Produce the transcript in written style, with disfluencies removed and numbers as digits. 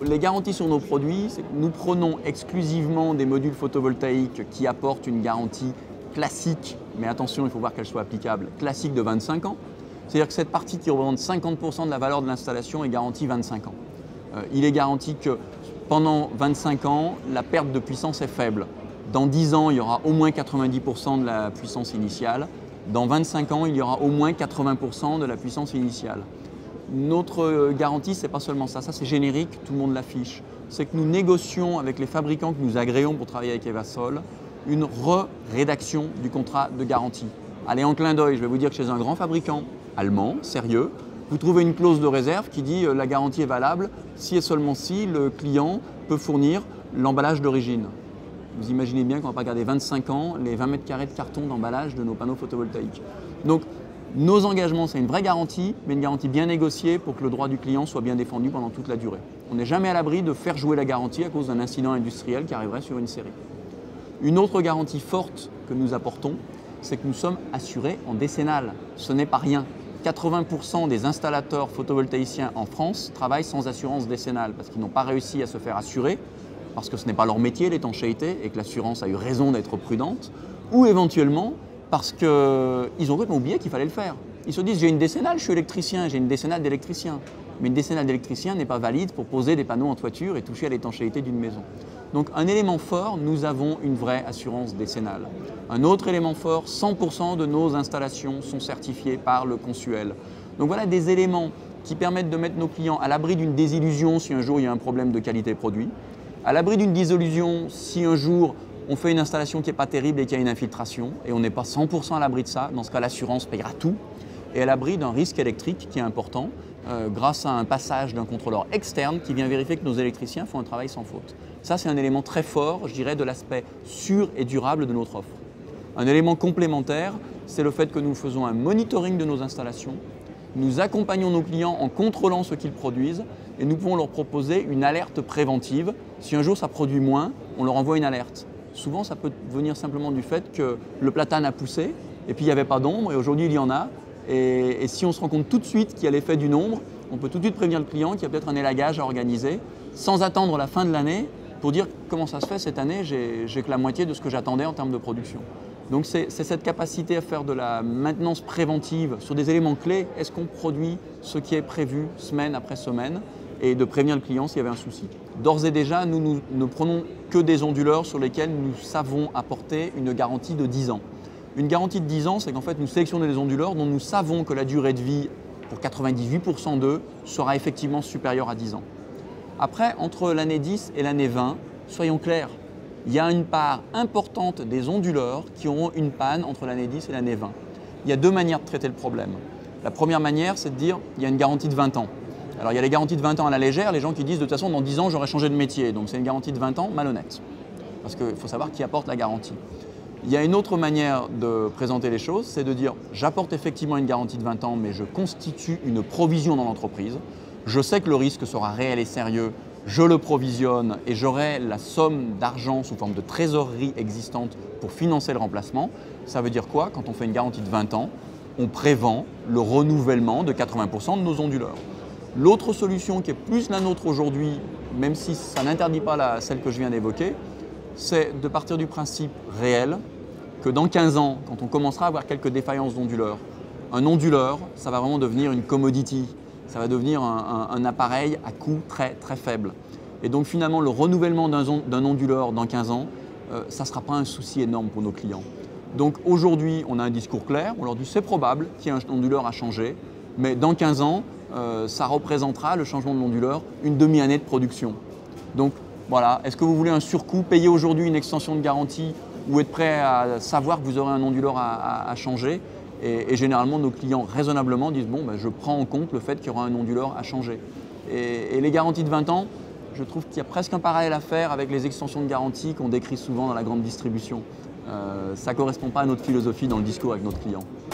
les garanties sur nos produits, c'est que nous prenons exclusivement des modules photovoltaïques qui apportent une garantie classique, mais attention, il faut voir qu'elle soit applicable, classique de 25 ans. C'est-à-dire que cette partie qui représente 50% de la valeur de l'installation est garantie 25 ans. Il est garanti que pendant 25 ans, la perte de puissance est faible. Dans 10 ans, il y aura au moins 90% de la puissance initiale. Dans 25 ans, il y aura au moins 80% de la puissance initiale. Notre garantie, ce n'est pas seulement ça, c'est générique, tout le monde l'affiche. C'est que nous négocions avec les fabricants que nous agréons pour travailler avec Evasol une rédaction du contrat de garantie. Allez, en clin d'œil, je vais vous dire que chez un grand fabricant allemand, sérieux, vous trouvez une clause de réserve qui dit la garantie est valable si et seulement si le client peut fournir l'emballage d'origine. Vous imaginez bien qu'on ne va pas garder 25 ans les 20 mètres carrés de carton d'emballage de nos panneaux photovoltaïques. Donc, nos engagements, c'est une vraie garantie, mais une garantie bien négociée pour que le droit du client soit bien défendu pendant toute la durée. On n'est jamais à l'abri de faire jouer la garantie à cause d'un incident industriel qui arriverait sur une série. Une autre garantie forte que nous apportons, c'est que nous sommes assurés en décennale. Ce n'est pas rien. 80% des installateurs photovoltaïciens en France travaillent sans assurance décennale parce qu'ils n'ont pas réussi à se faire assurer, parce que ce n'est pas leur métier, l'étanchéité, et que l'assurance a eu raison d'être prudente, ou éventuellement parce qu'ils ont complètement oublié qu'il fallait le faire. Ils se disent, j'ai une décennale, je suis électricien, j'ai une décennale d'électricien. Mais une décennale d'électricien n'est pas valide pour poser des panneaux en toiture et toucher à l'étanchéité d'une maison. Donc un élément fort, nous avons une vraie assurance décennale. Un autre élément fort, 100% de nos installations sont certifiées par le Consuel. Donc voilà des éléments qui permettent de mettre nos clients à l'abri d'une désillusion si un jour il y a un problème de qualité produit, à l'abri d'une désillusion si un jour on fait une installation qui n'est pas terrible et qu'il y a une infiltration, et on n'est pas 100% à l'abri de ça, dans ce cas l'assurance payera tout, et à l'abri d'un risque électrique qui est important, grâce à un passage d'un contrôleur externe qui vient vérifier que nos électriciens font un travail sans faute. Ça, c'est un élément très fort, je dirais, de l'aspect sûr et durable de notre offre. Un élément complémentaire, c'est le fait que nous faisons un monitoring de nos installations, nous accompagnons nos clients en contrôlant ce qu'ils produisent et nous pouvons leur proposer une alerte préventive. Si un jour ça produit moins, on leur envoie une alerte. Souvent, ça peut venir simplement du fait que le platane a poussé et puis il n'y avait pas d'ombre et aujourd'hui il y en a. Et si on se rend compte tout de suite qu'il y a l'effet d'une ombre, on peut tout de suite prévenir le client qu'il y a peut-être un élagage à organiser sans attendre la fin de l'année pour dire comment ça se fait cette année, j'ai que la moitié de ce que j'attendais en termes de production. Donc c'est cette capacité à faire de la maintenance préventive sur des éléments clés. Est-ce qu'on produit ce qui est prévu semaine après semaine et de prévenir le client s'il y avait un souci. D'ores et déjà, nous ne prenons que des onduleurs sur lesquels nous savons apporter une garantie de 10 ans. Une garantie de 10 ans, c'est qu'en fait, nous sélectionnons des onduleurs dont nous savons que la durée de vie, pour 98% d'eux, sera effectivement supérieure à 10 ans. Après, entre l'année 10 et l'année 20, soyons clairs, il y a une part importante des onduleurs qui auront une panne entre l'année 10 et l'année 20. Il y a deux manières de traiter le problème. La première manière, c'est de dire qu'il y a une garantie de 20 ans. Alors, il y a les garanties de 20 ans à la légère, les gens qui disent de toute façon, dans 10 ans, j'aurai changé de métier. Donc, c'est une garantie de 20 ans malhonnête. Parce qu'il faut savoir qui apporte la garantie. Il y a une autre manière de présenter les choses, c'est de dire j'apporte effectivement une garantie de 20 ans, mais je constitue une provision dans l'entreprise. Je sais que le risque sera réel et sérieux, je le provisionne et j'aurai la somme d'argent sous forme de trésorerie existante pour financer le remplacement. Ça veut dire quoi? Quand on fait une garantie de 20 ans, on prévend le renouvellement de 80% de nos onduleurs. L'autre solution qui est plus la nôtre aujourd'hui, même si ça n'interdit pas celle que je viens d'évoquer, c'est de partir du principe réel que dans 15 ans, quand on commencera à avoir quelques défaillances d'onduleurs, un onduleur, ça va vraiment devenir une commodity, ça va devenir un appareil à coût très très faible. Et donc finalement, le renouvellement d'un onduleur dans 15 ans, ça ne sera pas un souci énorme pour nos clients. Donc aujourd'hui, on a un discours clair, on leur dit c'est probable qu'il y ait un onduleur à changer, mais dans 15 ans, ça représentera, le changement de l'onduleur, une demi-année de production. Donc voilà, est-ce que vous voulez un surcoût, payer aujourd'hui une extension de garantie ou être prêt à savoir que vous aurez un onduleur à changer? Et généralement, nos clients raisonnablement disent bon, je prends en compte le fait qu'il y aura un onduleur à changer. Et les garanties de 20 ans, je trouve qu'il y a presque un parallèle à faire avec les extensions de garantie qu'on décrit souvent dans la grande distribution. Ça ne correspond pas à notre philosophie dans le discours avec notre client.